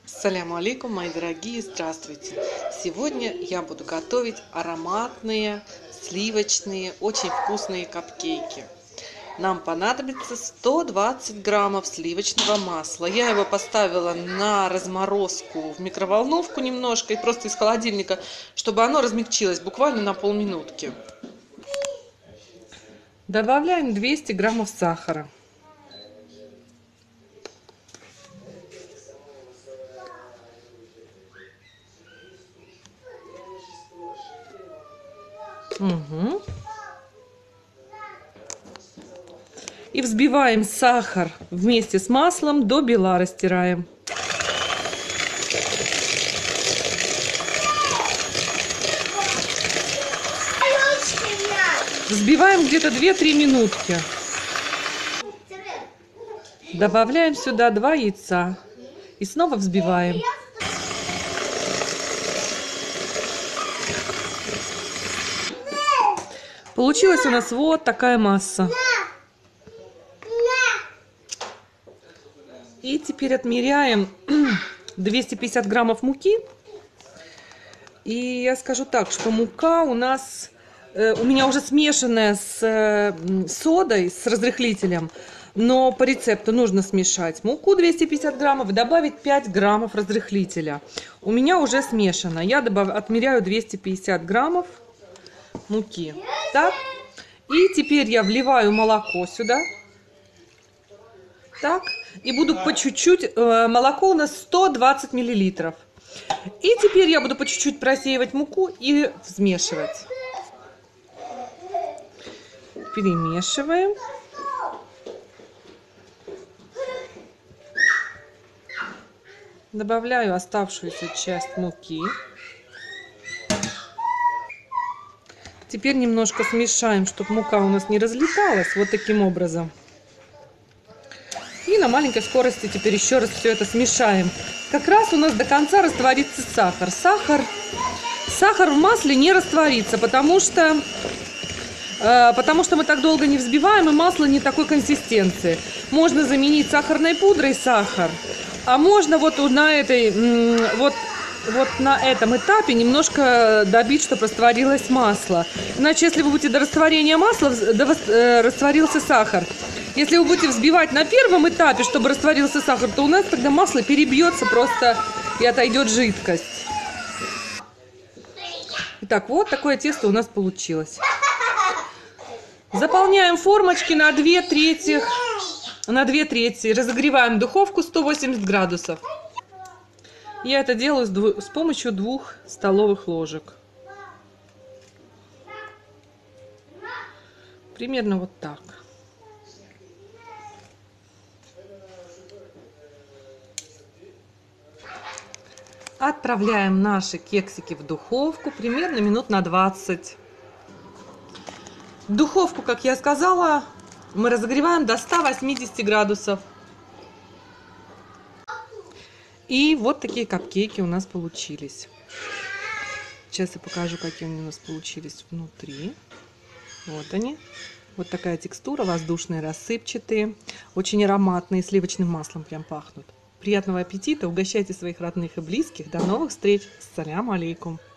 Ассаляму алейкум, мои дорогие, здравствуйте! Сегодня я буду готовить ароматные, сливочные, очень вкусные капкейки. Нам понадобится 120 граммов сливочного масла. Я его поставила на разморозку в микроволновку немножко и просто из холодильника, чтобы оно размягчилось буквально на полминутки. Добавляем 200 граммов сахара. И взбиваем сахар вместе с маслом до бела, растираем. Взбиваем где-то 2-3 минутки. Добавляем сюда 2 яйца и снова взбиваем. Получилась у нас вот такая масса. И теперь отмеряем 250 граммов муки. И я скажу так, что мука у нас, у меня уже смешанная с содой, с разрыхлителем. Но по рецепту нужно смешать муку 250 граммов и добавить 5 граммов разрыхлителя. У меня уже смешано. Я отмеряю 250 граммов муки. Так. И теперь я вливаю молоко сюда. Так. И буду по чуть-чуть. Молоко у нас 120 миллилитров. И теперь я буду по чуть-чуть просеивать муку и взмешивать. Перемешиваем. Добавляю оставшуюся часть муки. Теперь немножко смешаем, чтобы мука у нас не разлеталась. Вот таким образом. И на маленькой скорости теперь еще раз все это смешаем. Как раз у нас до конца растворится сахар. Сахар в масле не растворится, потому что мы так долго не взбиваем, и масло не такой консистенции. Можно заменить сахарной пудрой сахар, а можно вот на этом этапе немножко добить, чтобы растворилось масло. Иначе, если вы будете до растворения масла, растворился сахар. Если вы будете взбивать на первом этапе, чтобы растворился сахар, то у нас тогда масло перебьется просто и отойдет жидкость. Итак, вот такое тесто у нас получилось. Заполняем формочки на 2/3. Разогреваем духовку 180 градусов. Я это делаю с помощью 2 столовых ложек. Примерно вот так. Отправляем наши кексики в духовку примерно минут на 20. Духовку, как я сказала, мы разогреваем до 180 градусов. И вот такие капкейки у нас получились. Сейчас я покажу, какие они у нас получились внутри. Вот они. Вот такая текстура, воздушные, рассыпчатые, очень ароматные, сливочным маслом прям пахнут. Приятного аппетита, угощайте своих родных и близких. До новых встреч. Ассаляму алейкум.